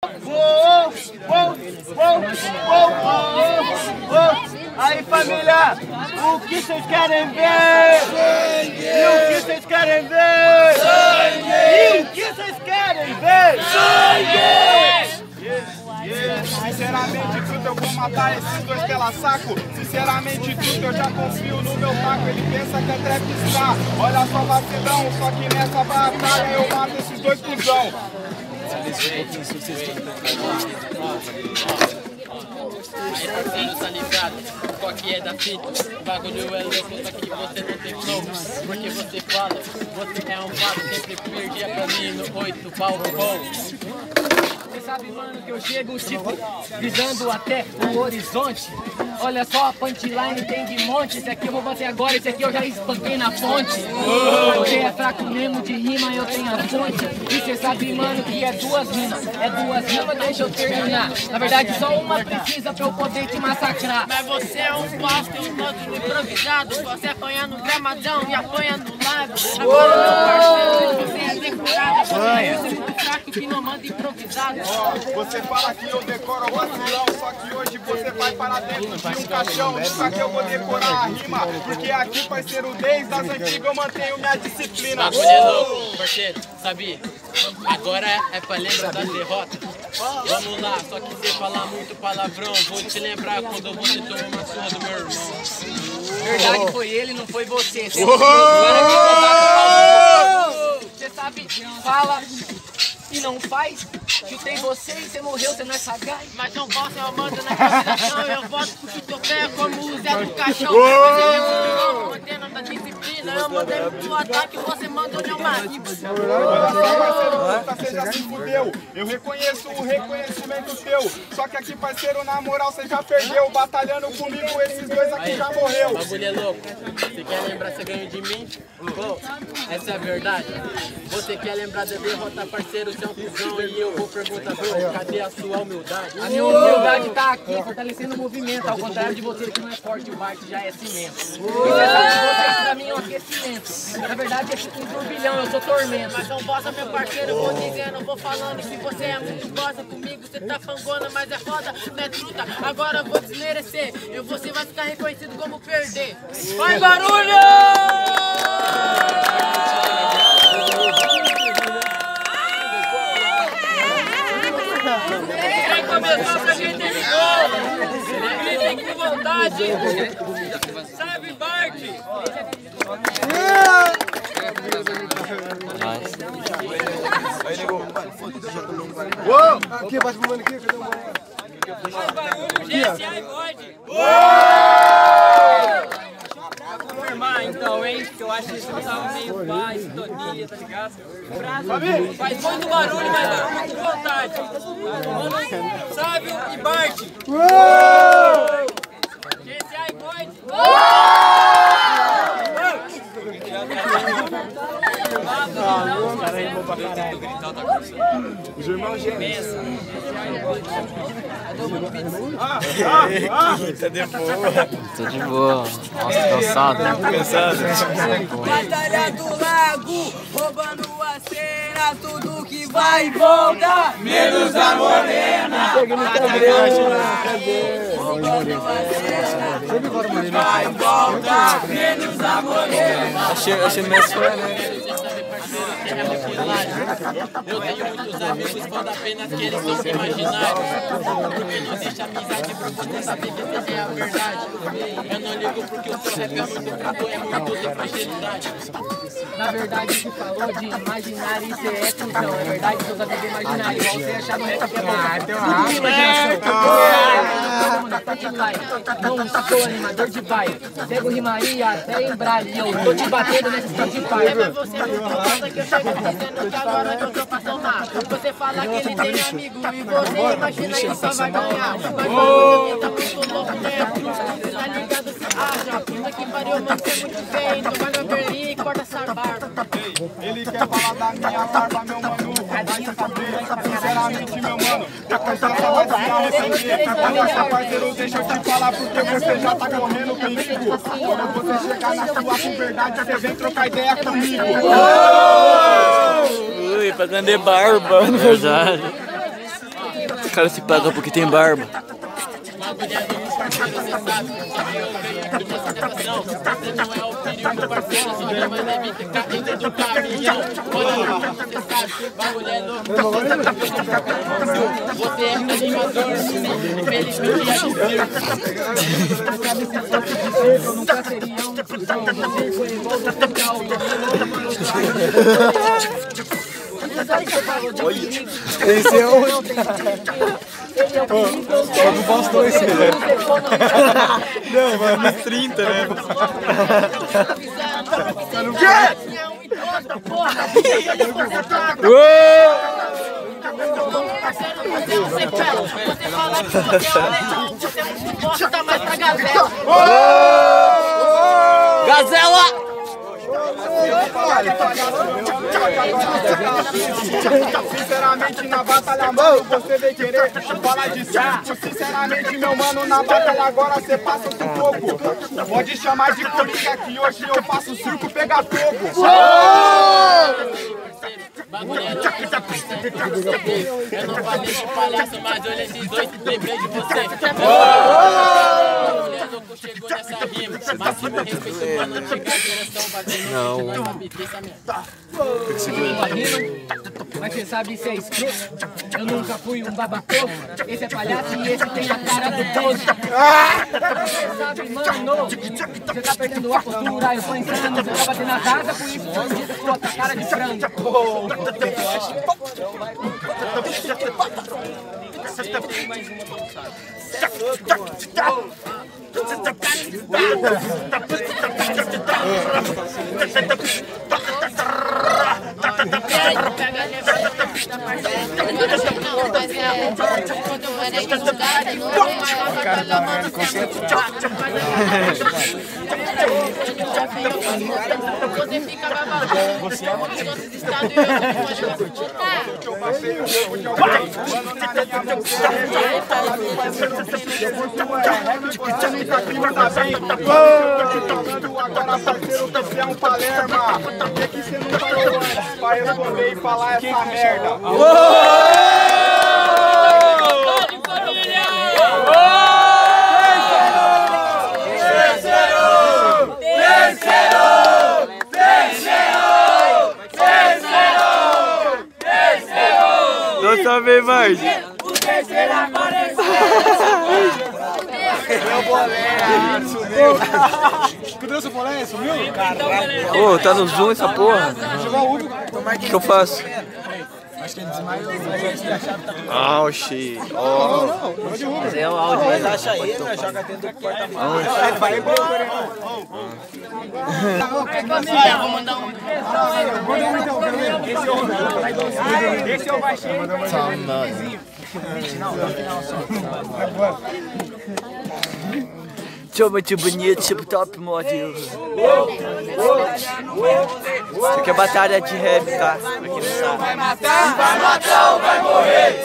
Aí, família, o que vocês querem ver? Sangue! E o que vocês querem ver? Sangue! E o que vocês querem ver? Sangue! Sinceramente, tudo eu vou matar esses dois pela saco. Sinceramente, tudo eu já confio no meu taco. Ele pensa que é trap está. Olha só, vacilão. Só que nessa batalha eu mato esses dois cuzão. Aí parceiro, tá ligado? Qual que é da fita? O bagulho é louco, só que você não tem flow. Porque você fala, você é um pato, sempre perdia pra mim no 8 balcão. Você sabe, mano, que eu chego, tipo, visando até o horizonte. Olha só, a punchline tem de monte. Esse aqui eu vou bater agora, esse aqui eu já espanquei na fonte. Você é fraco mesmo de rima, eu tenho a fonte. E você sabe, mano, que é duas rimas. É duas rimas, deixa eu terminar. Na verdade, só uma precisa pra eu poder te massacrar. Mas você é um pasto, um monte improvisado. Você apanha no gramadão e apanha no lago. Agora, meu parceiro, você é decorado. Você é muito fraco que não manda improvisado. Você fala que eu decoro o vacilão, só que hoje você vai para dentro de um caixão. Nunca que eu vou decorar a rima, porque aqui, parceiro, desde as antigas eu mantenho minha disciplina. Bagulho é louco, parceiro, sabe? Agora é pra lembrar da derrota. Vamos lá, só que você falar muito palavrão, vou te lembrar quando você tomou uma surra do meu irmão. Verdade, foi ele, não foi você. Você sabe, fala e não faz. Chutei você e você morreu, você não é sagaz. Mas não posso, eu mando na improvisação. Eu voto pro chutopé como o Zé do Caixão. Você é muito mantendo da disciplina. Eu mandei pro ataque, você mandou de uma riba. Olha só, parceiro, puta, você já se fudeu. Eu reconheço o reconhecimento teu. Só que aqui, parceiro, na moral, você já perdeu. Batalhando comigo, esses dois aqui já morreu. O bagulho é louco. Você quer lembrar você ganhou de mim? Pô, essa é a verdade. Você quer lembrar da derrota, parceiro, você é um cuzão. E eu vou perguntar, bro, cadê a sua humildade? A minha humildade tá aqui, fortalecendo o movimento. Ao contrário de você que não é forte, o Bart já é cimento. E você sabe que você pra mim é um aquecimento. Na verdade, é tipo um turbilhão, eu sou tormento. Mas não bosta, meu parceiro, eu vou dizendo, vou falando. Se você é muito bosta comigo, você tá fangona, mas é foda, não é truta. Agora eu vou desmerecer, e você vai ficar reconhecido como perder. Vai, barulho! Quem começou pra quem terminou? Gritem com vontade! Sabe, Bart? Aí, nego. Uou! Aqui, bate pro mano aqui, cadê o mano? Faz barulho, GSA e bode! Pra confirmar, então, hein? Que eu acho que você tava meio pá, sintonia, tá ligado? Faz muito barulho, mas dá muito vontade. Mano, Sábio e Bart. GSA e bode! Os irmãos gêmeos. Tá de boa. Tô de boa. Nossa, cansado. Cansado. Batalha do Lago, roubando a cena, tudo que vai e volta, Menos a morena! Vai e volta! Menos a morena! Achei mais fã, né? Eu tenho muitos amigos, foda apenas que eles são imaginários. Porque não existe amizade pra você saber que essa é a verdade. Eu não ligo porque o seu rap é muito bruto, é muito de fragilidade. Na verdade, você falou de imaginário, isso é cuzão. É verdade, seus amigos imaginários. Igual você achar no rap que é bom. Tudo imaginação. Não sou animador de baile. Pego rimaria até em Brali. Eu tô te batendo nesse Spotify. Mas você é muito foda que eu chego dizendo que agora que eu tô pra somar. Você fala que ele tem amigo e você imagina que só vai ganhar. Mas você tá muito louco, né? Tá ligado, se acha. Puta que pariu, mano, você é muito feio. Então vai no Berlim e corta essa barba. Ele quer falar da minha barba, meu mano. Vai saber, sinceramente, meu mano. Tá cansado, vai se arrepender. Olha só, parceiro, deixa eu te falar porque você já tá correndo perigo. Quando você chegar na sua puberdade, você vem trocar ideia comigo. Ui, pagando de barba, na verdade. caras se pagam porque tem barba. Você não é o perigo, parceiro, só não vai levar ficar dentro do caminhão. Você sabe, bagulho é louco. Você é animador, infelizmente é de circo. Nunca seria um cuzão, você foi igual do Central. Esse é outro. Eu não posso conhecer, né? Não, mano, uns 30, né? O quê? É um idiota, porra! Você é um sequela. Você fala que você é um leão. Você é um bosta mais pra gazela. Gazela! Sinceramente na batalha, mano, você vem querer falar de circo. Sinceramente, meu mano, na batalha agora você passa o sufoco. Pode chamar de coringa que hoje eu faço o circo pegar fogo. Eu não falei de palhaço, mas olha esses dois, lembrei de você. Chegou nessa rima, máximo respeito, mano, chega a direção, não. Mas você sabe se é escroto? Eu nunca fui um babacoco. Esse é palhaço e esse tem a cara do Bozo. Você sabe, mano, você tá perdendo a postura, eu tô insano. Você tá batendo as asas, por isso eu disse com outra cara de frango. Você fica babado. Você é um dos nossos estados e eu agora, parceiro, você é um palerma. Por que você não falou antes pra responder e falar essa merda? Não sabe mais. O terceiro apareceu. Meu boné, sumiu. Cadê seu boné? Sumiu? Ô, tá no zoom essa porra. O que eu faço? Acho que ele desmaiou, mas a gente achava que tá tudo. Ah, oxi. Ó. Mas é o áudio, mas acha aí, né? Joga dentro do porta-malas. Vai embora, Vou mandar um. Esse é o baixinho. Chama de bonito, tipo top model. Isso aqui é batalha de rap, tá? Pra quem não sabe. Vai matar ou vai morrer?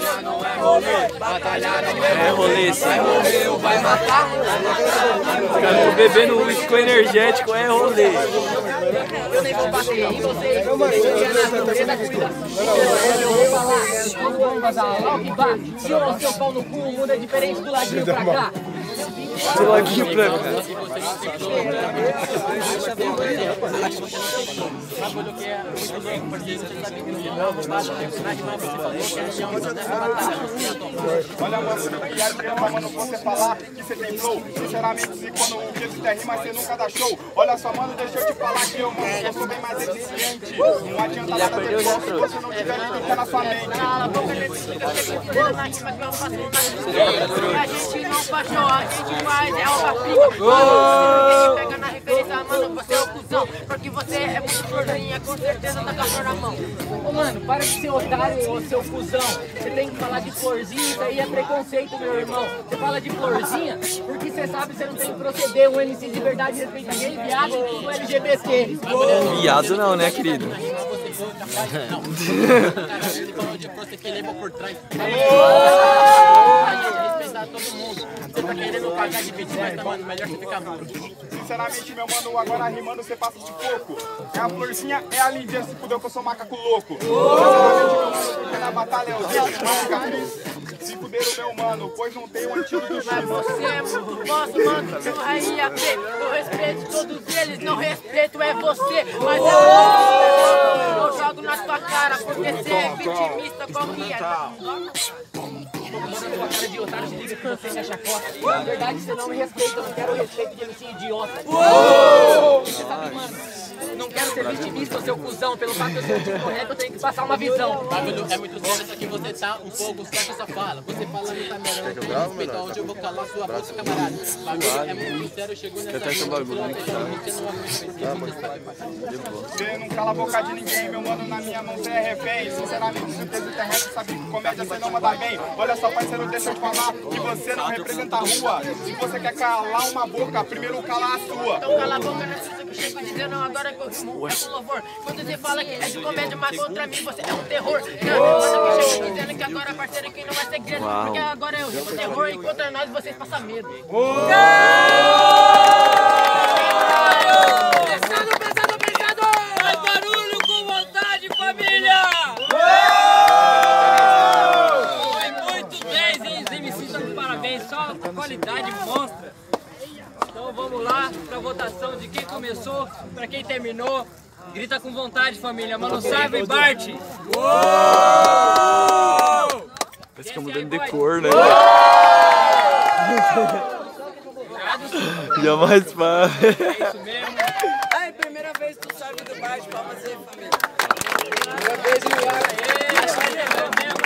É rolê, sim. Vai morrer ou vai matar? Os caras estão bebendo uísque energético, é rolê. Eu nem vou bater em vocês. Eu vou falar. As bombas a logo e vá. Se o seu pau no cu, o mundo é diferente do ladinho pra cá. Do ladinho pra cá. Olha, mano, mano, você falar que você tem flow. Sinceramente, se quando o que você rima, você nunca dá show. Olha só, mano, deixa eu te falar que eu, mano, eu sou bem mais eficiente. Não adianta nada ter flow se você não tiver que ficar na sua mente. A gente não baixou, a gente faz, é uma pica. Mano, pega na referência, mano, você é o cuzão. Porque você é muito florzinha, com certeza tá com a flor na mão. Ô mano, para de ser otário, ô seu cuzão. Você tem que falar de florzinha, isso aí é preconceito, meu irmão. Você fala de florzinha porque você sabe que você não tem que proceder. Um MC de verdade respeita gay, viado e o LGBT. Viado não, né, querido? Respeitar todo mundo. Você tá querendo pagar de vídeo, mas tá, mano, melhor você ficar mudo. Sinceramente, meu mano, agora rimando você passa de pouco. É a florzinha, é a Lídia, se fudeu que eu sou macaco louco. Sinceramente, meu mano, porque na batalha eu sei que não fica feliz. Se macumbeiro, meu mano, pois não tem um antídoto do Mas você é muito bosta, mano, que o rei ia ter. Eu respeito todos eles, não respeito é você. Mas eu jogo na tua cara, porque você é vitimista qualquer. Mano, sua cara de otário, se liga que você me chacota. Na verdade, você não me respeita, eu não quero o respeito de MC idiota. Você sabe, mano, não quero ser vitimista ou seu cuzão. Pelo fato de eu ser tipo correto, eu tenho que passar uma visão. Bagulho é muito sério, só que você tá um pouco certo essa fala. Você fala no camerão, tem respeito aonde eu vou calar sua boca, camarada. Bagulho é muito sério, chegou nessa vida, você não Você não cala a boca de ninguém, meu mano, na minha mão você é refém. Sinceramente, certeza terrestre, sabe que comédia você não manda bem. Olha só, parceiro, deixa eu te falar que você não representa a rua. Se você quer calar uma boca, primeiro cala a sua. Então cala a boca, não precisa que eu chego dizendo agora que eu rimo é com louvor. Quando você fala que é de comédia, mas contra mim você é um terror. Não, quando eu chego dizendo que agora, parceiro, que não é segredo. Porque agora eu rimo terror e contra nós vocês passam medo. Pesado! Faz barulho com vontade, família! Foi muito 10, hein? Os MCs estão de parabéns, só qualidade monstra. Então vamos lá pra votação de quem começou, pra quem terminou. Grita com vontade, família. Mano Saiba e Bart. Parece que eu mudando de cor, né? Jamais pá. É isso mesmo. Ai, primeira vez tu sabe do Bart, palmas aí, família. Primeira vez no ar. É mesmo.